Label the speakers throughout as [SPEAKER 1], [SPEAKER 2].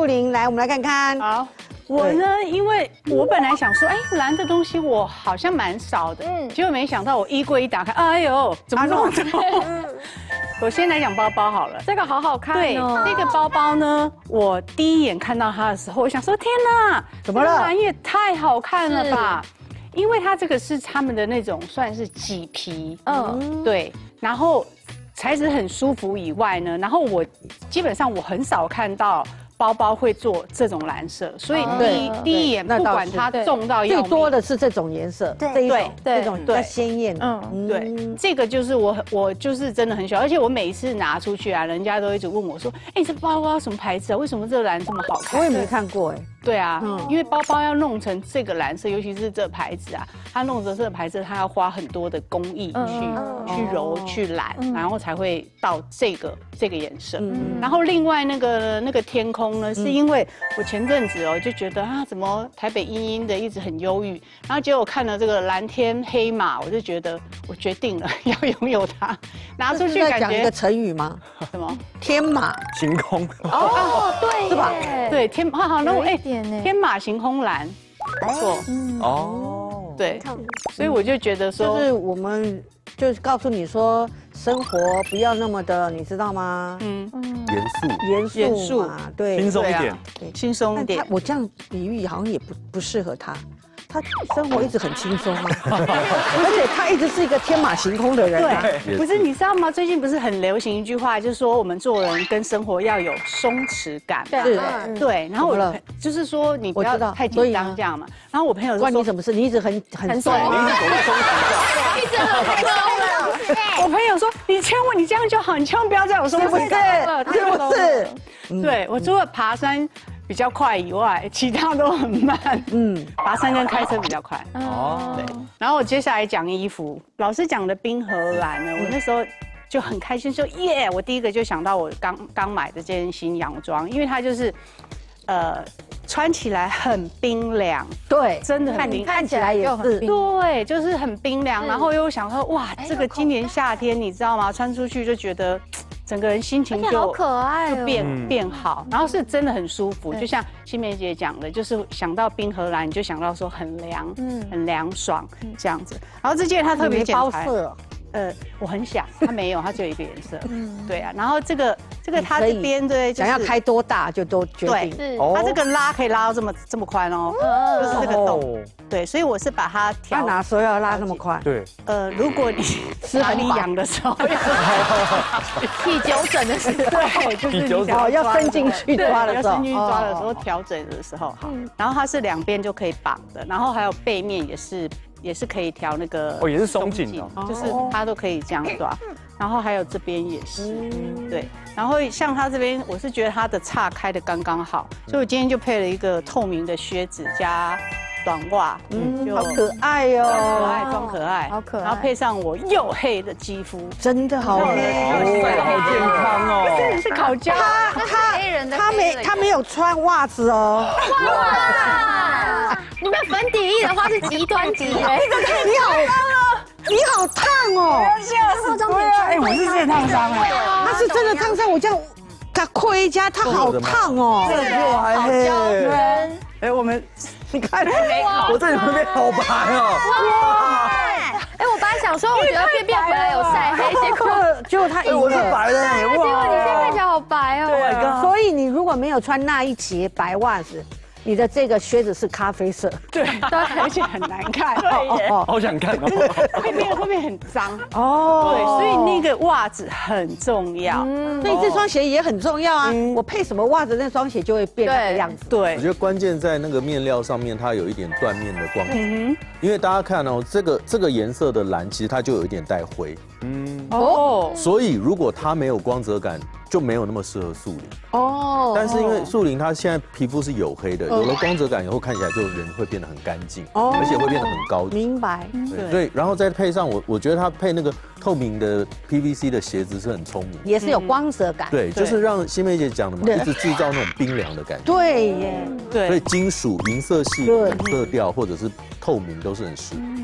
[SPEAKER 1] 玲，来，我们来看看。
[SPEAKER 2] 好。我呢，因为我本来想说，哎，蓝的东西我好像蛮少的，结果没想到我衣柜一打开，哎呦，怎么这么多？我先来讲包包好了，
[SPEAKER 3] 这个好好看哦。
[SPEAKER 2] 对，这个包包呢，我第一眼看到它的时候，我想说，天哪，
[SPEAKER 1] 怎么了？
[SPEAKER 2] 蓝也太好看了吧！因为它这个是他们的那种算是麂皮，对，然后材质很舒服以外呢，然后我基本上我很少看到。包包会做这种蓝色，所以第一眼不管它重到要命，
[SPEAKER 1] 最多的是这种颜色，这种比较鲜艳。
[SPEAKER 2] 对，这个就是我就是真的很喜欢，而且我每一次拿出去啊，人家都一直问我说，哎，这包包什么牌子啊？为什么这个蓝这么好看？
[SPEAKER 1] 我也没看过哎。
[SPEAKER 2] 对啊，因为包包要弄成这个蓝色，尤其是这牌子啊，它弄成这个牌子，它要花很多的工艺去揉去染，然后才会到这个颜色。然后另外那个天空呢，是因为我前阵子就觉得啊，怎么台北阴阴的，一直很忧郁，然后结果看了这个蓝天黑马，我就觉得我决定了要拥有它，拿出去感觉。
[SPEAKER 1] 讲一个成语吗？
[SPEAKER 2] 什么？
[SPEAKER 1] 天马
[SPEAKER 4] 行空。
[SPEAKER 3] 哦，对，
[SPEAKER 1] 是吧？
[SPEAKER 2] 对，好，那我天马行空蓝，没错。
[SPEAKER 4] 哦，
[SPEAKER 2] 对，所以我就觉得说，
[SPEAKER 1] 就是我们就是告诉你说，生活不要那么的，你知道吗？严肃嘛，对，
[SPEAKER 4] 轻松一点，
[SPEAKER 2] 轻松一点。
[SPEAKER 1] 我这样比喻好像也不适合他。他生活一直很轻松啊，而且他一直是一个天马行空的人。
[SPEAKER 2] 对，不是你知道吗？最近不是很流行一句话，就是说我们做人跟生活要有松弛感。对，然后我就是说你不要太紧张这样嘛。然后我朋友说
[SPEAKER 1] 关你什么事？你一直很松，
[SPEAKER 4] 你一直走在松弛上，
[SPEAKER 3] 一直很松了。
[SPEAKER 2] 我朋友说你千万你这样就好，你千万不要再有松弛感了，
[SPEAKER 1] 是不是？
[SPEAKER 2] 对我除了爬山比较快以外，其他都很慢。爬山跟开车比较快。对。然后我接下来讲衣服，老师讲的冰河蓝呢，我那时候就很开心，说耶！我第一个就想到我刚买的这件新洋装，因为它就是，穿起来很冰凉。
[SPEAKER 1] 对，
[SPEAKER 2] 真的很冰，
[SPEAKER 1] 看起来也是。
[SPEAKER 2] 对，就是很冰凉。然后又想说，哇，这个今年夏天你知道吗？穿出去就觉得。整个人心情就
[SPEAKER 3] 好可爱，
[SPEAKER 2] 就变好，然后是真的很舒服，就像新梅姐讲的，就是想到冰河蓝，你就想到说很凉，很凉爽这样子。然后这件它特别剪裁，我很想，它没有，它只有一个颜色，对啊。然后这个它这边对，
[SPEAKER 1] 想要开多大就都决定，
[SPEAKER 2] 对，它这个拉可以拉到这么宽哦，就是这个洞，对，所以我是把它调。
[SPEAKER 1] 哪时候要拉那么宽？
[SPEAKER 4] 对，
[SPEAKER 2] 如果你是你养的时候，
[SPEAKER 3] 体久整的时候，
[SPEAKER 2] 对，就是
[SPEAKER 1] 要伸进去抓的时候，
[SPEAKER 2] 要伸进去抓的时候调整的时候，然后它是两边就可以绑的，然后还有背面也是可以调那个，
[SPEAKER 4] 也是松紧的，
[SPEAKER 2] 就是它都可以这样抓，然后还有这边也是，对，然后像它这边，我是觉得它的叉开的刚刚好，所以我今天就配了一个透明的靴子加短袜，
[SPEAKER 1] 好可爱哦，
[SPEAKER 2] 装可爱，
[SPEAKER 3] 好可爱，
[SPEAKER 2] 然后配上我黝黑的肌肤，
[SPEAKER 1] 真的好黑，
[SPEAKER 4] 好健康哦，
[SPEAKER 2] 是烤焦，
[SPEAKER 1] 他没有穿袜子哦，
[SPEAKER 3] 哇，你们粉底液的话是极端级哎，
[SPEAKER 1] 你好烫哦！
[SPEAKER 2] 哎，我是真的烫伤哎，
[SPEAKER 1] 他是真的烫伤，我这样他盔加他好烫哦，
[SPEAKER 4] 这比我还黑。
[SPEAKER 2] 哎，我们
[SPEAKER 1] 你看，
[SPEAKER 4] 我这里会变好白哦。
[SPEAKER 3] 哇！哎，我本来想说，我觉得便便回来有晒黑，
[SPEAKER 1] 结果他
[SPEAKER 4] 我是白的哎，
[SPEAKER 3] 结果你现在看起来好白哦。
[SPEAKER 1] 对，所以你如果没有穿那一节白袜子。你的这个靴子是咖啡色，
[SPEAKER 2] 对，而且很难看，
[SPEAKER 4] 对，好想看哦，
[SPEAKER 2] 会变很脏哦，对，所以那个袜子很重要，
[SPEAKER 1] 所以这双鞋也很重要啊。我配什么袜子，那双鞋就会变那个样子。
[SPEAKER 2] 对，
[SPEAKER 5] 我觉得关键在那个面料上面，它有一点缎面的光泽，因为大家看哦，这个颜色的蓝，其实它就有一点带灰，所以如果它没有光泽感，就没有那么适合树林哦。但是因为树林它现在皮肤是黝黑的，有了光泽感以后，看起来就人会变得很干净，而且会变得很高级。
[SPEAKER 1] 明白。
[SPEAKER 5] 对，所以然后再配上我觉得它配那个透明的 PVC 的鞋子是很聪明，
[SPEAKER 1] 也是有光泽感。
[SPEAKER 5] 对，就是让新梅姐讲的嘛，一直制造那种冰凉的感觉。
[SPEAKER 1] 对耶，
[SPEAKER 5] 对。所以金属、银色系、蓝色调或者是透明都是很适合。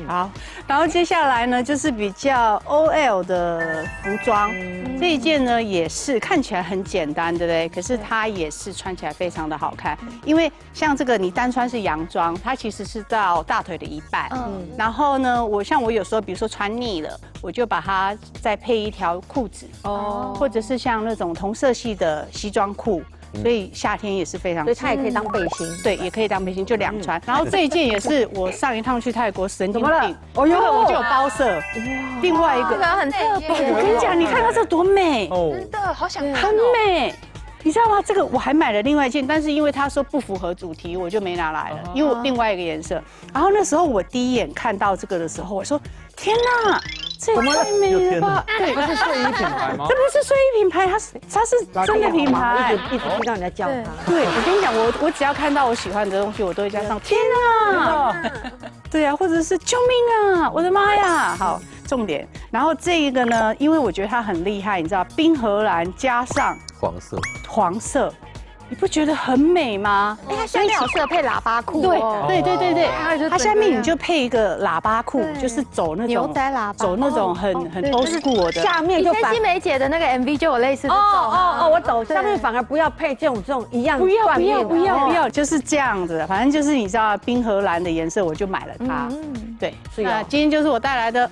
[SPEAKER 2] 好，然后接下来呢，就是比较 OL 的服装，这一件呢也是看起来很简单，对不对？可是它也是穿起来非常的好看，因为像这个你单穿是洋装，它其实是到大腿的一半，然后呢，我有时候比如说穿腻了，我就把它再配一条裤子，或者是像那种同色系的西装裤。所以夏天也是非常，
[SPEAKER 1] 所以它也可以当背心，
[SPEAKER 2] 对，也可以当背心，就2穿。然后这一件也是我上一趟去泰国神经病，
[SPEAKER 1] 哦哟，
[SPEAKER 2] 我就有包色。另外一个
[SPEAKER 3] 很特别，
[SPEAKER 2] 我跟你讲，你看它这多美，
[SPEAKER 3] 真的好想看，
[SPEAKER 2] 很美。你知道吗？这个我还买了另外一件，但是因为他说不符合主题，我就没拿来了，因为我另外一个颜色。然后那时候我第一眼看到这个的时候，我说：天哪！这也太美了吧！
[SPEAKER 4] 对，这是睡衣品牌吗？
[SPEAKER 2] 这不是睡衣品牌，它是真的品牌。
[SPEAKER 1] 一直听到你在叫它。
[SPEAKER 2] 对，我跟你讲，我只要看到我喜欢的东西，我都会加上天啊！对啊，或者是救命啊！我的妈呀！好，重点。然后这一个呢，因为我觉得它很厉害，你知道，冰荷蓝加上黄色。你不觉得很美吗？
[SPEAKER 3] 哎，它下面有适合配喇叭裤。
[SPEAKER 2] 对，它下面你就配一个喇叭裤，就是走那种
[SPEAKER 3] 牛仔喇叭，
[SPEAKER 2] 走那种很 old school 的。
[SPEAKER 1] 下面就
[SPEAKER 3] 新梅姐的那个 MV 就有类似的。
[SPEAKER 1] 我懂。下面反而不要配这种一样。不
[SPEAKER 2] 要，就是这样子。反正就是你知道冰荷蓝的颜色，我就买了它。对，那今天就是我带来的。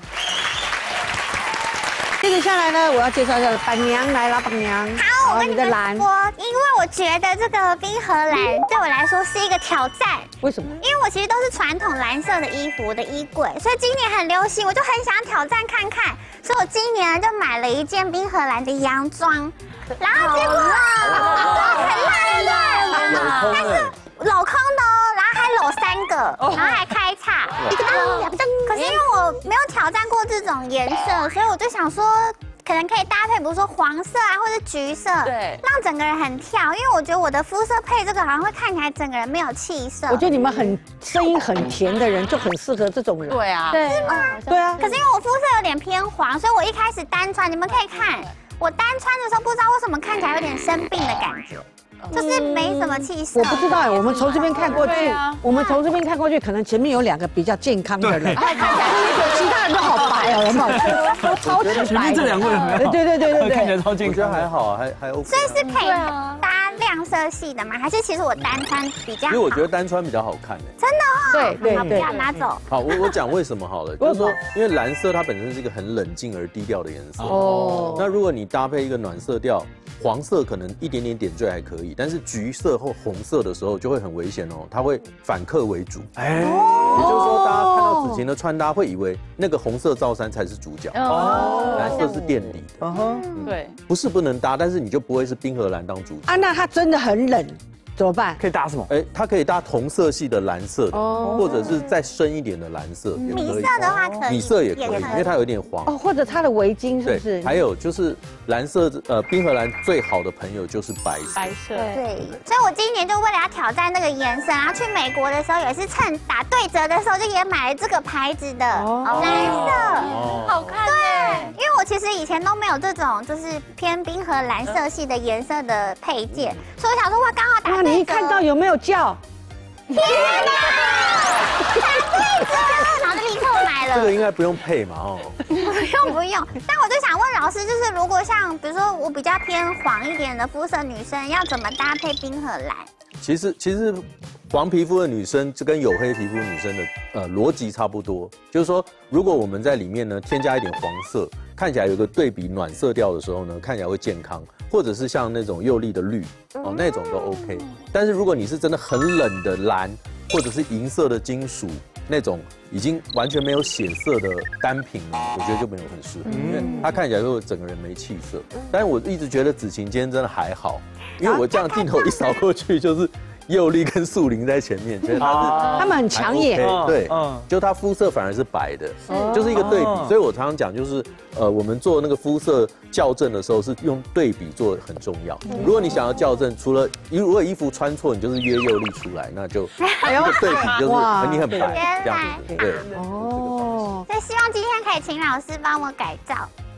[SPEAKER 1] 接着下来呢，我要介绍一下板娘来了，板娘。
[SPEAKER 6] 好，我跟你们说，因为我觉得这个冰荷蓝对我来说是一个挑战。
[SPEAKER 1] 为什么？
[SPEAKER 6] 因为我其实都是传统蓝色的衣服，我的衣柜，所以今年很流行，我就很想挑战看看，所以我今年就买了一件冰荷蓝的洋装，然后结果很烂，但是镂空的哦，然后还镂3个，然后还开叉，可是因为我没有挑战过这种颜色，所以我就想说，可能可以搭配，比如说黄色啊，或者橘色，对，让整个人很跳。因为我觉得我的肤色配这个，好像会看起来整个人没有气色。
[SPEAKER 1] 我觉得你们声音很甜的人就很适合这种人。
[SPEAKER 2] 对啊，
[SPEAKER 6] 是吗？
[SPEAKER 1] 对啊。
[SPEAKER 6] 可是因为我肤色有点偏黄，所以我一开始单穿，你们可以看，我单穿的时候不知道为什么看起来有点生病的感觉。就是没什么气色。
[SPEAKER 1] 我不知道哎，我们从这边看过去，可能前面有2个比较健康的人，看起来其他人都好白哦，有没有？都超级白。
[SPEAKER 4] 前面这2位有没有？
[SPEAKER 1] 对，
[SPEAKER 4] 看起来超健康。
[SPEAKER 5] 我觉得还好啊，还 OK。
[SPEAKER 6] 所以是可以搭亮色系的吗？还是其实我单穿比较好？
[SPEAKER 5] 因为我觉得单穿比较好看哎。
[SPEAKER 6] 真的哦。
[SPEAKER 1] 对，
[SPEAKER 6] 不要拿走。
[SPEAKER 5] 好，我讲为什么好了，就是说，因为蓝色它本身是一个很冷静而低调的颜色。哦。那如果你搭配一个暖色调，黄色可能一点点点缀还可以，但是橘色或红色的时候就会很危险哦，它会反客为主。哎，也就是说，大家看到子晴的穿搭会以为那个红色罩衫才是主角，蓝色是垫底的。
[SPEAKER 2] 对，
[SPEAKER 5] 不是不能搭，但是你就不会是冰荷蓝当主角。
[SPEAKER 1] 啊，那它真的很冷。怎么办？
[SPEAKER 4] 可以搭什么？
[SPEAKER 5] 哎，它可以搭同色系的蓝色的，或者是再深一点的蓝色，也可以。
[SPEAKER 6] 米色的话可以，
[SPEAKER 5] 米色也可以，因为它有点黄。
[SPEAKER 1] 哦，或者它的围巾是不是？
[SPEAKER 5] 还有就是蓝色，冰荷蓝最好的朋友就是白色。
[SPEAKER 2] 白色。
[SPEAKER 6] 对，所以我今年就为了要挑战那个颜色，然后去美国的时候也是趁打对折的时候，就也买了这个牌子的蓝色，
[SPEAKER 3] 好看。
[SPEAKER 6] 对，因为我其实以前都没有这种就是偏冰荷蓝色系的颜色的配件，所以我想说哇，刚好打对折。
[SPEAKER 1] 你一看到有没有叫？
[SPEAKER 6] 天哪！打对折，然后就立刻买了。
[SPEAKER 5] 这个应该不用配嘛，哦。
[SPEAKER 6] 不用。但我就想问老师，就是如果像比如说我比较偏黄一点的肤色女生，要怎么搭配冰荷蓝？
[SPEAKER 5] 其实黄皮肤的女生就跟黝黑皮肤女生的逻辑差不多，就是说如果我们在里面呢添加一点黄色，看起来有个对比暖色调的时候呢，看起来会健康，或者是像那种柚丽的绿哦那种都 OK。但是如果你是真的很冷的蓝，或者是银色的金属那种已经完全没有显色的单品呢，我觉得就没有很适合，因为它看起来就整个人没气色。但是我一直觉得子晴今天真的还好，因为我这样镜头一扫过去就是柚丽跟素玲在前面，觉得
[SPEAKER 1] 他们很抢眼，
[SPEAKER 5] 对，就她肤色反而是白的，就是一个对比。所以我常常讲，就是我们做那个肤色校正的时候，是用对比做很重要。如果你想要校正，除了如果衣服穿错，你就是约柚丽出来，那就一个对比就是你很白这样子，对。
[SPEAKER 6] 哦，所以希望今天可以请老师帮我改造。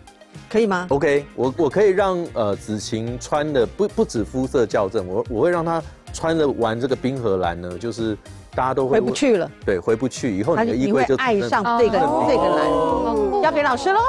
[SPEAKER 1] 可以吗
[SPEAKER 5] ？OK， 我可以让子晴穿的不止肤色校正，我会让她穿着玩这个冰河蓝呢，就是大家都会
[SPEAKER 1] 回不去了。
[SPEAKER 5] 对，回不去，以后你的衣柜就
[SPEAKER 1] 爱上这个蓝，交给老师喽。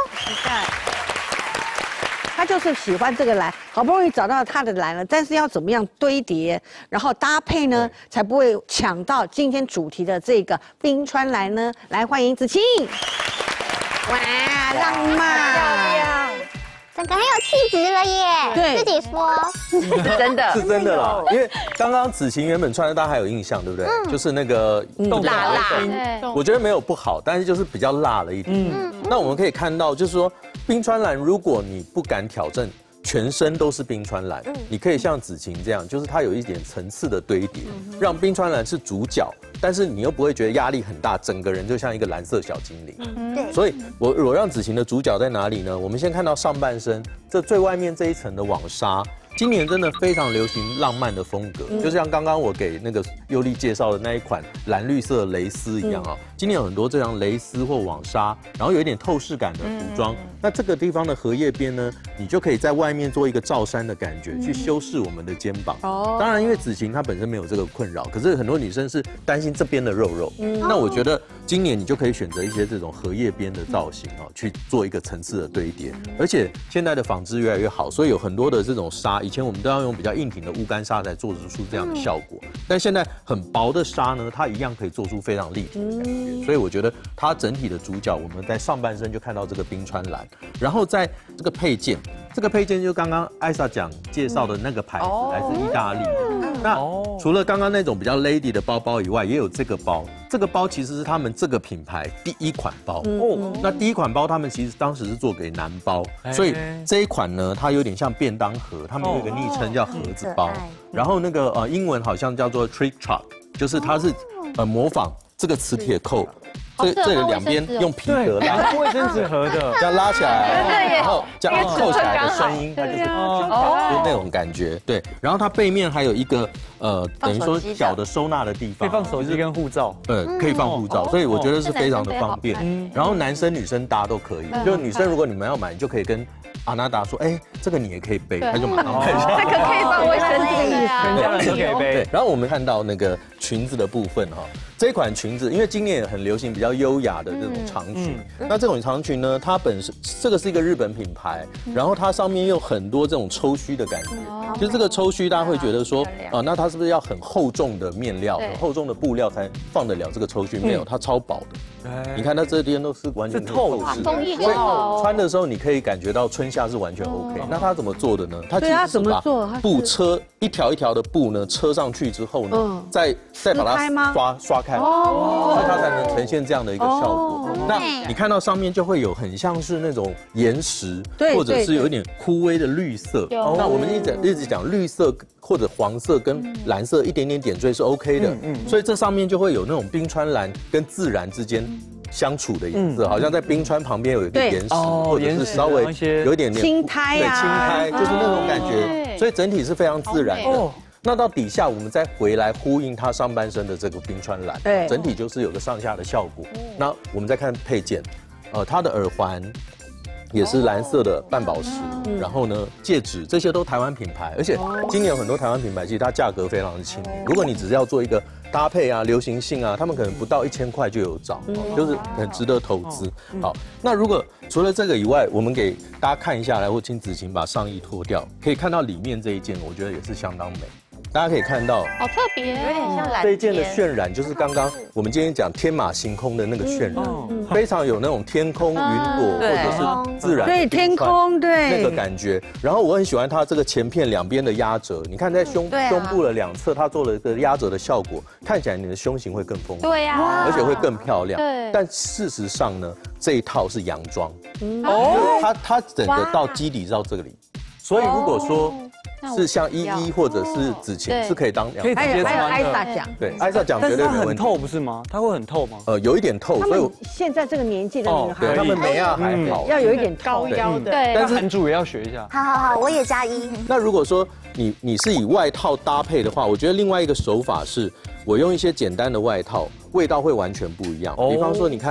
[SPEAKER 1] 他就是喜欢这个蓝，好不容易找到他的蓝了，但是要怎么样堆叠，然后搭配呢，才不会抢到今天主题的这个冰川蓝呢？来，欢迎子晴。哇，浪漫，漂亮，
[SPEAKER 6] 整个很有气质了耶！
[SPEAKER 1] 对，
[SPEAKER 6] 自己说，
[SPEAKER 3] 真的
[SPEAKER 5] 是真的啦。因为刚刚子晴原本穿的，大家还有印象对不对？就是那个
[SPEAKER 3] 辣，
[SPEAKER 5] 我觉得没有不好，但是就是比较辣了一点。那我们可以看到，就是说冰川蓝，如果你不敢挑战全身都是冰川蓝，你可以像子晴这样，就是它有一点层次的堆叠，让冰川蓝是主角，但是你又不会觉得压力很大，整个人就像一个蓝色小精灵。
[SPEAKER 6] 对，
[SPEAKER 5] 所以我让子晴的主角在哪里呢？我们先看到上半身这最外面这一层的网纱。今年真的非常流行浪漫的风格，就像刚刚我给那个优丽介绍的那一款蓝绿色蕾丝一样啊。今年有很多这样蕾丝或网纱，然后有一点透视感的服装。那这个地方的荷叶边呢，你就可以在外面做一个罩衫的感觉，去修饰我们的肩膀。当然，因为子晴她本身没有这个困扰，可是很多女生是担心这边的肉肉。那我觉得今年你就可以选择一些这种荷叶边的造型啊，去做一个层次的堆叠。而且现在的纺织越来越好，所以有很多的这种纱。以前我们都要用比较硬挺的乌干纱才做出这样的效果，但现在很薄的纱呢，它一样可以做出非常立体的感觉。所以我觉得它整体的主角，我们在上半身就看到这个冰川蓝，然后在这个配件，这个配件就刚刚艾莎讲介绍的那个牌子，来自意大利。那除了刚刚那种比较 lady 的包包以外，也有这个包。这个包其实是他们这个品牌第一款包。那第一款包他们其实当时是做给男包，所以这一款呢，它有点像便当盒，他们有一个昵称叫盒子包。然后那个英文好像叫做 trick truck， 就是它是模仿这个磁铁扣。这里两边用皮革拉，
[SPEAKER 4] 卫生纸盒的，
[SPEAKER 5] 这样拉起来，然后这样扣起来的声音，它就是那种感觉。对，然后它背面还有一个等于说小的收纳的地方，
[SPEAKER 4] 可以放手机跟护照。
[SPEAKER 5] 可以放护照，所以我觉得是非常的方便。然后男生女生搭都可以，就女生如果你们要买，你就可以跟阿娜达说，哎，这个你也可以背，他就马上背下来。
[SPEAKER 3] 这个可以放卫生纸，
[SPEAKER 4] 人都可以背。
[SPEAKER 5] 对，然后我们看到那个裙子的部分哈，这款裙子因为今年也很流行比较优雅的这种长裙，那这种长裙呢，它本身这个是一个日本品牌，然后它上面有很多这种抽须的感觉，就是这个抽须大家会觉得说，那它是不是要很厚重的面料、很厚重的布料才放得了这个抽须？没有，它超薄的。你看它这边都是完全透视的，所以穿的时候你可以感觉到春夏是完全 OK。那它怎么做的呢？它其实是把布车一条一条的布呢车上去之后呢，再把它刷开，所以它才能呈现这样的一个效果。那你看到上面就会有很像是那种岩石，或者是有一点枯萎的绿色。那我们一直讲绿色或者黄色跟蓝色一点点点缀是 OK 的，所以这上面就会有那种冰川蓝跟自然之间相处的颜色，好像在冰川旁边有一个岩石，或者是稍微有一点点
[SPEAKER 1] 青苔
[SPEAKER 5] 对，青苔就是那种感觉，所以整体是非常自然的。那到底下我们再回来呼应它上半身的这个冰川蓝，对，整体就是有个上下的效果。那我们再看配件，它的耳环也是蓝色的半宝石，然后呢戒指这些都台湾品牌，而且今年有很多台湾品牌，其实它价格非常的亲民。如果你只是要做一个搭配啊、流行性啊，他们可能不到1000块就有找，就是很值得投资。好，那如果除了这个以外，我们给大家看一下来，我请子晴把上衣脱掉，可以看到里面这一件，我觉得也是相当美。大家可以看到，
[SPEAKER 3] 好特别，有点像蓝。
[SPEAKER 5] 这一件的渲染就是刚刚我们今天讲天马行空的那个渲染，非常有那种天空云朵或者是自然
[SPEAKER 1] 对天空对
[SPEAKER 5] 那个感觉。然后我很喜欢它这个前片两边的压折，你看在胸部的两侧，它做了一个压折的效果，看起来你的胸型会更丰富，
[SPEAKER 3] 对呀，
[SPEAKER 5] 而且会更漂亮。
[SPEAKER 3] 对，
[SPEAKER 5] 但事实上呢，这一套是洋装，它整个到基底到这里，所以如果说是像依依或者是子晴是可以当洋装，
[SPEAKER 1] 还有艾莎讲，
[SPEAKER 5] 对，艾莎讲绝对没问题。
[SPEAKER 4] 很透不是吗？它会很透吗？
[SPEAKER 5] 有一点透，
[SPEAKER 1] 所以现在这个年纪的女孩，
[SPEAKER 5] 他们没啊还好，
[SPEAKER 1] 要有一点
[SPEAKER 2] 高腰的，
[SPEAKER 3] 对，
[SPEAKER 4] 但是韩主也要学一下。
[SPEAKER 6] 好，我也加1。
[SPEAKER 5] 那如果说你是以外套搭配的话，我觉得另外一个手法是，我用一些简单的外套，味道会完全不一样。比方说，你看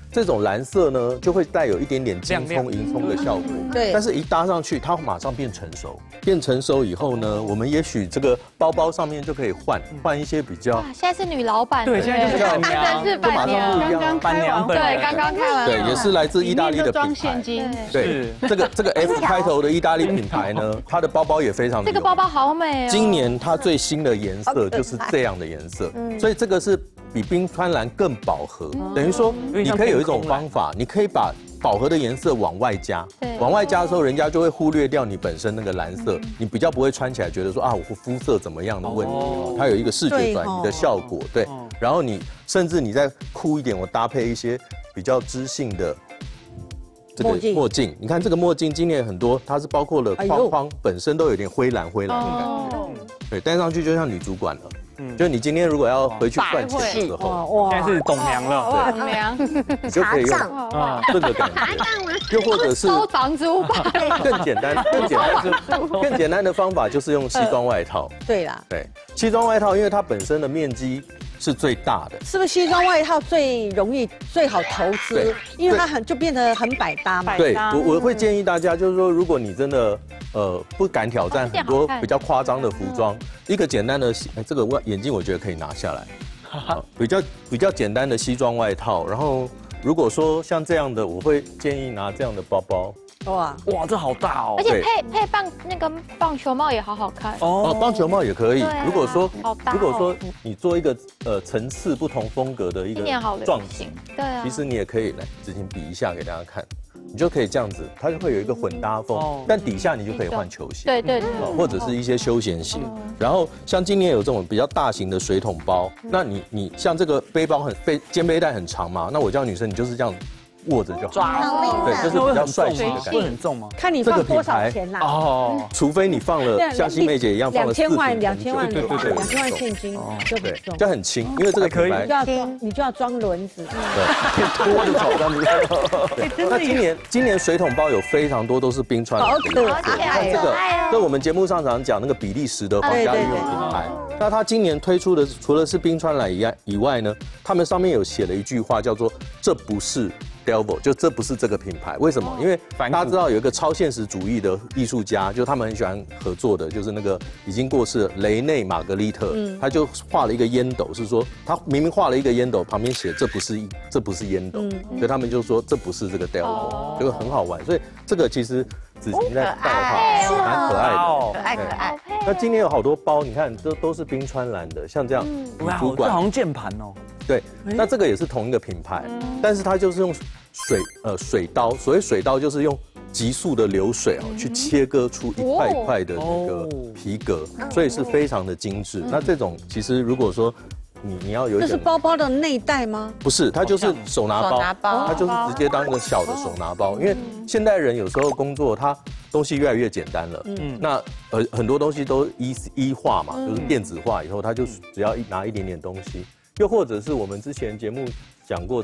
[SPEAKER 5] 这种蓝色呢，就会带有一点点金葱、银葱的效果。
[SPEAKER 1] 对。
[SPEAKER 5] 但是一搭上去，它马上变成熟。变成熟以后呢，我们也许这个包包上面就可以换一些比较。
[SPEAKER 3] 现在是女老板。
[SPEAKER 4] 对，现在就是板娘，
[SPEAKER 3] 是板娘。
[SPEAKER 2] 刚刚
[SPEAKER 4] 板娘本
[SPEAKER 3] 对，刚刚开完。
[SPEAKER 5] 对，也是来自意大利的品牌。
[SPEAKER 2] 装现金。
[SPEAKER 5] 对，这个 F 开头的意大利品牌呢，它的包包也非常的。
[SPEAKER 3] 这个包包好美哦。
[SPEAKER 5] 今年它最新的颜色就是这样的颜色，所以这个是比冰川蓝更饱和。等于说，你可以有一种方法，你可以把饱和的颜色往外加，往外加的时候，人家就会忽略掉你本身那个蓝色，你比较不会穿起来觉得说啊，我肤色怎么样的问题，它有一个视觉转移的效果，对。然后你甚至你再酷一点，我搭配一些比较知性的这个墨镜，你看这个墨镜今年很多，它是包括了框框本身都有点灰蓝的感觉，对，戴上去就像女主管了。就是你今天如果要回去赚钱的时候，
[SPEAKER 4] 现在是董娘了，
[SPEAKER 2] 董娘，
[SPEAKER 5] 你就可以用这个感觉，又或者是
[SPEAKER 3] 收房租吧。
[SPEAKER 5] 更简单的方法就是用西装外套。
[SPEAKER 1] 对啦，
[SPEAKER 5] 对，西装外套因为它本身的面积是最大的，
[SPEAKER 1] 是不是西装外套最容易最好投资？因为它就变得很百搭嘛。
[SPEAKER 5] 对，我会建议大家就是说，如果你真的不敢挑战很多比较夸张的服装，一个简单的这个眼镜我觉得可以拿下来，比较简单的西装外套，然后如果说像这样的，我会建议拿这样的包包。
[SPEAKER 4] 哇，这好大哦！
[SPEAKER 3] 而且配棒球帽也好好看
[SPEAKER 5] 哦。棒球帽也可以。如果说你做一个层次不同风格的一个撞景，
[SPEAKER 3] 对啊，
[SPEAKER 5] 其实你也可以来执行比一下给大家看。你就可以这样子，它就会有一个混搭风，但底下你就可以换球鞋，
[SPEAKER 3] 对，
[SPEAKER 5] 或者是一些休闲鞋。然后像今年有这种比较大型的水桶包，那你像这个背包肩背带很长嘛，那我叫女生你就是这样握着就好，对，就是比较帅气的感觉。
[SPEAKER 4] 会很重吗？
[SPEAKER 1] 看你放多少钱啦。
[SPEAKER 5] 哦，除非你放了像新梅姐一样放了
[SPEAKER 1] 2000万
[SPEAKER 5] 2000万
[SPEAKER 1] 现金就很重，
[SPEAKER 5] 就很轻，因为这个品牌
[SPEAKER 1] 你就要装轮子，
[SPEAKER 5] 对，多的炒这样子。那今年水桶包有非常多都是冰川，
[SPEAKER 1] 好可爱
[SPEAKER 5] 这个，在我们节目上常讲那个比利时的皇家御用品牌，那它今年推出的除了是冰川蓝以外呢，他们上面有写了一句话叫做“这不是 Delvaux”， 就这不是这个品牌。为什么？因为大家知道有一个超现实主义的艺术家，就他们很喜欢合作的，就是那个已经过世的雷内·玛格丽特，他就画了一个烟斗，是说他明明画了一个烟斗，旁边写这不是烟斗，所以他们就说这不是这个 Delvaux， 就很好玩。所以这个其实子晴在戴的话蛮可爱的，
[SPEAKER 3] 可爱。
[SPEAKER 5] 那今年有好多包，你看都是冰川蓝的，像这样女主管，
[SPEAKER 4] 这好像键盘哦。
[SPEAKER 5] 对，那这个也是同一个品牌，但是它就是用水刀，所谓水刀就是用急速的流水去切割出一块一块的那个皮革，所以是非常的精致。那这种其实如果说你要有一点，
[SPEAKER 1] 这是包包的内袋吗？
[SPEAKER 5] 不是，它就是手拿包，它就是直接当一个小的手拿包。因为现代人有时候工作，它东西越来越简单了，那很多东西都一化嘛，就是电子化以后，它就只要拿一点点东西。又或者是我们之前节目讲过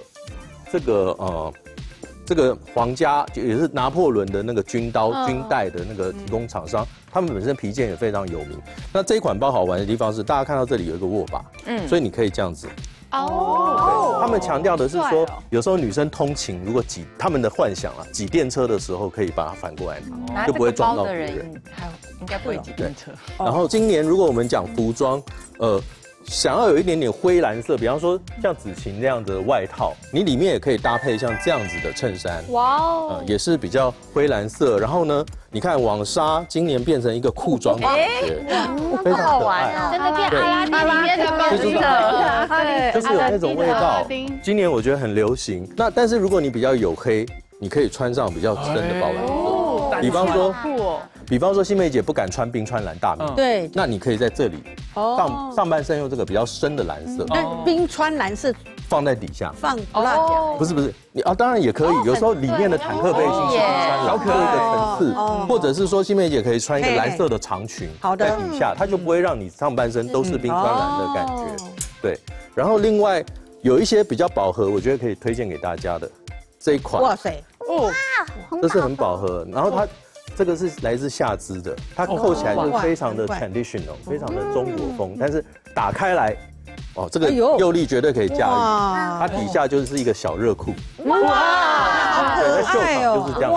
[SPEAKER 5] 这个皇家也是拿破仑的那个军带的那个提供厂商，他们本身皮件也非常有名。那这一款包好玩的地方是，大家看到这里有一个握把，所以你可以这样子。哦，他们强调的是说，有时候女生通勤如果他们的幻想啊，挤电车的时候可以把它反过来拿，就不会撞到别人。
[SPEAKER 2] 应该不会挤电车。
[SPEAKER 5] 然后今年如果我们讲服装，想要有一点点灰蓝色，比方说像子晴这样子的外套，你里面也可以搭配像这样子的衬衫，哇哦，也是比较灰蓝色。然后呢，你看网纱今年变成一个裤装的感觉，非常可爱，
[SPEAKER 3] 真的变阿拉丁里面的公主，
[SPEAKER 5] 对，就是有那种味道。今年我觉得很流行。那但是如果你比较黝黑，你可以穿上比较深的薄蓝色，比方说新梅姐不敢穿冰川蓝大面，
[SPEAKER 1] 对，
[SPEAKER 5] 那你可以在这里上半身用这个比较深的蓝色。
[SPEAKER 1] 那冰川蓝是
[SPEAKER 5] 放在底下，
[SPEAKER 1] 放不辣椒？
[SPEAKER 5] 不是你当然也可以，有时候里面的坦克背心是穿小可爱的层次，或者是说新梅姐可以穿一个蓝色的长裙，在底下，它就不会让你上半身都是冰川蓝的感觉。对，然后另外有一些比较饱和，我觉得可以推荐给大家的这一款，哇塞，这是很饱和，然后它。这个是来自夏姿的，它扣起来就非常的 traditional， 非常的中国风，但是打开来哦，这个右力绝对可以驾驭。它底下就是一个小热裤。哇，对，在秀场就是这样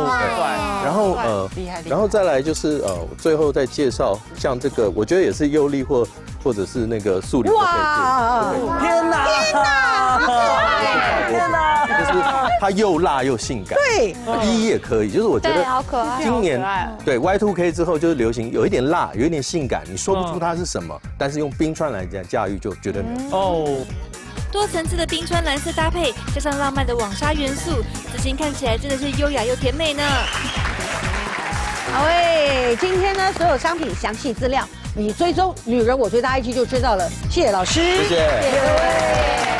[SPEAKER 5] 穿。然后再来就是最后再介绍像这个，我觉得也是右力或者是那个素里都可以借。
[SPEAKER 1] 天哪！
[SPEAKER 5] 天哪！就是它又辣又性感。
[SPEAKER 1] 对，
[SPEAKER 5] 一也可以，就是我觉得
[SPEAKER 3] 好可爱。
[SPEAKER 5] 今年对 Y2K 之后就是流行有一点辣，有一点性感，你说不出它是什么，但是用冰川来驾驭就绝对没有哦。
[SPEAKER 7] 多层次的冰川蓝色搭配，加上浪漫的网纱元素，子晴看起来真的是优雅又甜美呢。
[SPEAKER 1] 好诶，今天呢所有商品详细资料，你追踪女人我最大一期就知道了。谢谢老师，
[SPEAKER 5] 谢谢。